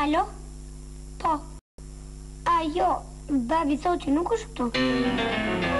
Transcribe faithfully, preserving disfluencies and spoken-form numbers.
Alo? Po. A, jo, babi thot që nuk është këtu.